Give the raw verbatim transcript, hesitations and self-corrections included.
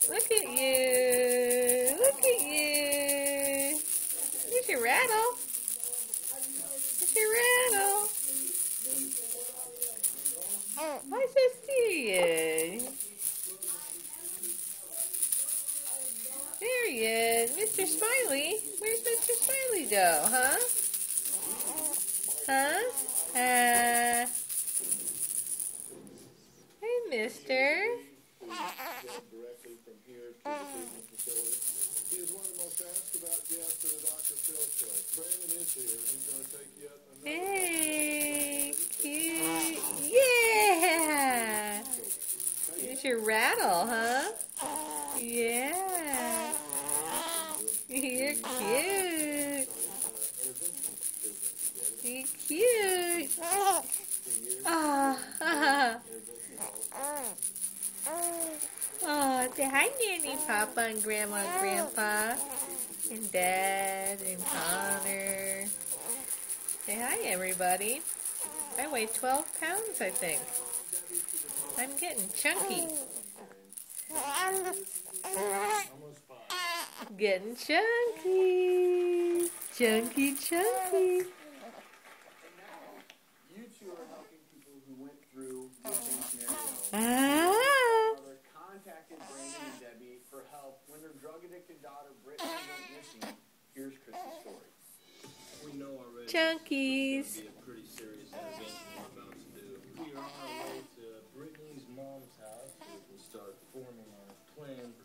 Look at you. Look at you. Here's your rattle. Here's your rattle. Why so serious? There he is. Mister Smiley. Where's Mister Smiley go, huh? Huh? Uh, hey, mister. Directly from here to the treatment facility. He is one of the most asked about guests to the Doctor Phil show. Brandon is here. He's going to take yet another. Hey, cute. Yeah. Here's your rattle, huh? Yeah. You're cute. You're cute. Oh. Oh, say hi, Nanny, Papa, and Grandma, and Grandpa, and Dad, and Connor. Say hi, everybody. I weigh twelve pounds, I think. I'm getting chunky. Getting chunky. Chunky, chunky. You two are helping people who went through missing scenarios. Ah. Mother contacted Brandon and Debbie for help when their drug-addicted daughter Brittany went missing. Here's Chris's story. We know already Chunkies. it's going to be a pretty serious intervention we're about to do. We are on our way to Brittany's mom's house. We can start forming our plan